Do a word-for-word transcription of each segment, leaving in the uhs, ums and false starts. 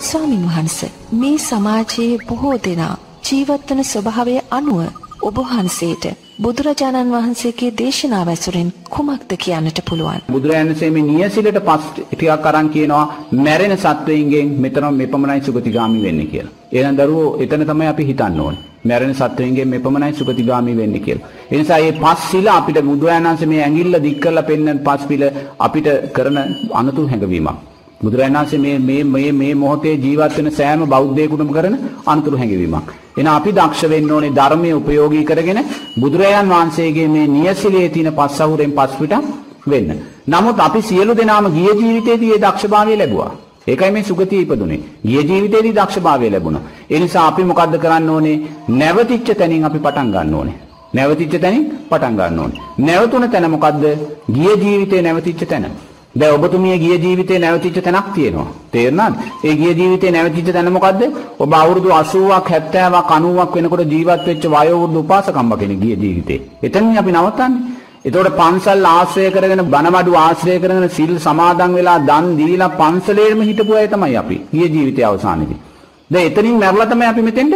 ස්වාමින් වහන්සේ මේ සමාජයේ බොහෝ දෙනා ජීවත් වන ස්වභාවය අනුව ඔබ වහන්සේට බුදුරජාණන් වහන්සේගේ දේශනාව ඇසුරින් කුමක්ද කියන්නට පුළුවන්? බුදුරජාණන් වහන්සේ මේ නියසිලට පස් ටිකක් අරන් කියනවා මැරෙන සත්වයින්ගෙන් මෙතන මෙපමණයි සුගතිගාමි වෙන්නේ කියලා. එහෙනම් දරුවෝ එතන තමයි අපි හිතන්න ඕනේ. මැරෙන සත්වයින්ගෙන් මෙපමණයි සුගතිගාමි වෙන්නේ කියලා. ඒ නිසා මේ පස් සිල අපිට බුදුරජාණන් වහන්සේ මේ ඇඟිල්ල දික් කරලා පෙන්නන පස් පිළ අපිට කරන අනුතුරු හැඟවීමක්. බුදුරජාණන් වහන්සේ මේ මේ මේ මේ මොහොතේ ජීවත් වෙන සෑම බෞද්ධයෙකුටම කරන අනුතුරු හැඟවීමක්. එහෙනම් අපි දක්ෂ වෙන්න ඕනේ ධර්මයේ උපයෝගී කරගෙන බුදුරජාණන් වහන්සේගේ මේ නියසිලේ තියෙන පස් අවුරෙන් පස් පිට වෙන්න. නමුත් අපි සියලු දෙනාම ගිය ජීවිතයේදී ඒ දක්ෂභාවය ලැබුවා. ඒකයි මේ සුගතිය ඉපදුනේ. ගිය ජීවිතේදී දක්ෂභාවය ලැබුණා. ඒ නිසා අපි මොකද්ද කරන්න ඕනේ? නැවතිච්ච තැනින් අපි පටන් ගන්න ඕනේ. නැවතිච්ච තැනින් පටන් ගන්න ඕනේ. නැවතුන තැන මොකද්ද? ගිය ජීවිතේ නැවතිච්ච තැන. දැන් ඔබතුමිය ගිය ජීවිතේ නැවතිච්ච තැනක් තියෙනවා. තේරුණාද? ඒ ගිය ජීවිතේ නැවතිච්ච තැන මොකද්ද? ඔබ අවුරුදු අසූවක් හැත්තෑවක් අනූවක් වෙනකොට ජීවත් වෙච්ච වයෝවෘද්ධ උපාසකම්ම කෙනෙක් ගිය ජීවිතේ. එතනින් අපි නවත්තන්නේ. එතකොට පන්සල් ආශ්‍රය කරගෙන බණමඩු ආශ්‍රය කරගෙන සිල් සමාදන් වෙලා දන් දීලා පන්සලේම හිටපු අය තමයි අපි ගිය ජීවිතයේ අවසානයේදී. දැන් එතනින් මැරලා තමයි අපි මෙතෙන්ට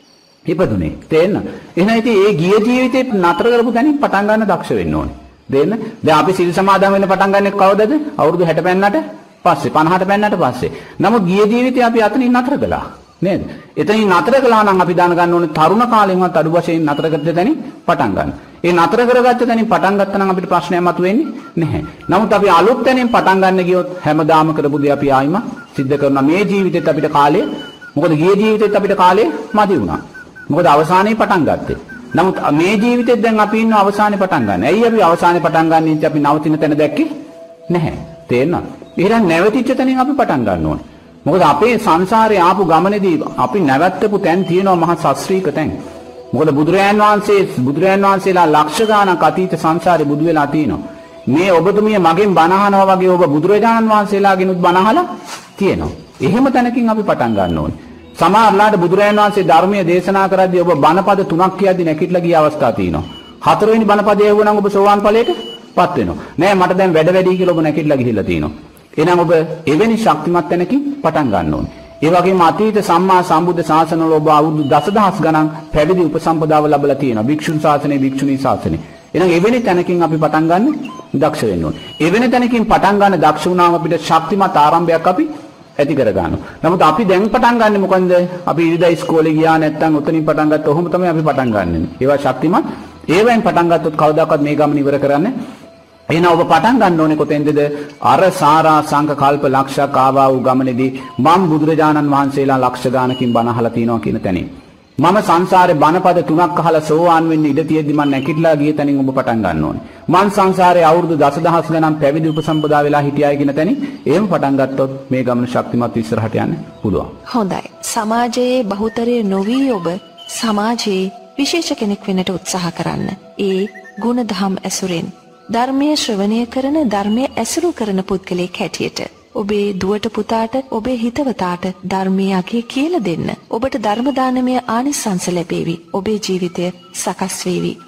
ඉපදුනේ. තේරෙනවද? එහෙනම් ඉතින් ඒ ගිය ජීවිතේ නතර කරපු තැනින් පටන් ගන්න දක්ෂ වෙන්න ඕනේ. දෙන්න. දැන් අපි සිල් සමාදන් වෙන්න පටන් ගන්නේ කවදද? අවුරුදු හැට පෙන්නට පස්සේ පනහට පෙන්නට පස්සේ. නමුත් ගිය ජීවිතේ අපි අතනින් නතර කළා. නේද? එතනින් නතර කළා නම් අපි දැන ගන්න ඕනේ තරුණ කාලෙන්වත් අඩු වශයෙන් නතර කරද්දී තැනින් පටන් ගන්න. ඒ නතර කරගත්ත තැනින් පටන් ගත්තා නම් අපිට ප්‍රශ්නයක් මතුවෙන්නේ නැහැ. නමුත් අපි අලුත් තැනින් පටන් ගන්න ගියොත් හැමදාම කරපු දේ අපි ආයිම සිද්ධ කරනවා. මේ ජීවිතෙත් අපිට කාලය මොකද ගිය ජීවිතෙත් අපිට කාලය මදි වුණා. මොකද අවසානයේ පටන් ගත්තේ. නමුත් මේ ජීවිතෙත් දැන් අපි ඉන්න අවසානයේ පටන් ගන්න. ඇයි අපි අවසානයේ පටන් ගන්න ඉන්නේ අපි නවතින තැන දැක්කේ නැහැ. තේරෙනවද? එහෙනම් නැවතිච්ච තැනින් අපි පටන් ගන්න ඕනේ. මොකද අපේ සංසාරේ ආපු ගමනේදී අපි නැවැත්තපු තැන් තියෙනවා මහා ශාස්ත්‍රීය තැන්. මොකද බුදුරයන් වහන්සේ බුදුරයන් වහන්සේලා ලක්ෂ ගාණක් අතීත සංසාරේ බුදු වෙලා තිනවා. මේ ඔබතුමිය මගෙන් බණ අහනවා වගේ ඔබ බුදුරජාණන් වහන්සේලාගෙනුත් බණ අහලා තියෙනවා. එහෙම තැනකින් අපි පටන් ගන්න ඕනේ. සමහරලාට බුදුරයන් වහන්සේ ධර්මයේ දේශනා කරද්දී ඔබ බණපද තුනක් කියද්දී නැකිట్లా ගිය අවස්ථා තියෙනවා. හතරවෙනි බණපදේ ඇහුවනම් ඔබ සෝවාන් ඵලයටපත් වෙනවා. නෑ මට දැන් වැඩ වැඩි කියලා ඔබ නැකිట్లా ගිහිල්ලා තියෙනවා. එහෙනම් ඔබ එවැනි ශක්තිමත් තැනකින් පටන් ගන්න ඕනේ. ඒ වගේම අතීත සම්මා සම්බුද්ධ ශාසනවල ඔබ අවුරුදු දසදහස් ගණන් පැවිදි උපසම්පදාව ලැබලා තියෙනවා. භික්ෂුන් ශාසනය, භික්ෂුණී ශාසනය. එහෙනම් එවැනි තැනකින් අපි පටන් ගන්න දක්ෂ වෙන්න ඕනේ. එවැනි තැනකින් පටන් ගන්න දක්ෂ වුණාම අපිට ශක්තිමත් ආරම්භයක් අපි ඇති කර ගන්නවා. නමුත් අපි දැන් පටන් ගන්නෙ මොකන්ද? අපි ඉරිදා ඉස්කෝලේ ගියා නැත්නම් උතනින් පටන් ගත්තා. ඔහොම තමයි අපි පටන් ගන්නෙ. ඒවා ශක්තිමත්. ඒවෙන් පටන් ගත්තොත් කවදාකවත් මේ ගමන ඉවර කරන්නේ. එහෙනම් ඔබ පටන් ගන්න ඕනේ කොතෙන්ද? අර සාරා සංක කල්ප ලක්ෂයක් ආවා වූ ගමනේදී මම බුදුරජාණන් වහන්සේලා ලක්ෂ ගානකින් බණ අහලා තිනවා කියන තැනින්. මම සංසාරේ බණපද තුනක් අහලා සෝවාන් වෙන්න ඉඩ තියෙද්දි මම නැකිట్లా ගිය තැනින් ඔබ පටන් ගන්න ඕනේ. මං සංසාරේ අවුරුදු දසදහස් ගණන් පැවිදි උපසම්පදා වෙලා හිටියයි කියන තැනින් එහෙම පටන් ගත්තොත් මේ ගමන ශක්තිමත් ඉස්සරහට යන්න පුළුවන්. හොඳයි. සමාජයේ බහුතරය නොවි ඔබ සමාජයේ විශේෂ කෙනෙක් වෙන්නට උත්සාහ කරන්න. ඒ ගුණ දහම් ඇසුරෙන් ධර්මයේ ශ්‍රවණය කරන ධර්මයේ ඇසුරු කරන පුද්ගලයෙක් හැටියට ඔබේ දුවට පුතාට ඔබේ හිතවතාට ධර්මයේ අගය කියලා දෙන්න. ඔබට ධර්ම දානමය ආනිසංස ලැබේවි. ඔබේ ජීවිතය සකස් වේවි.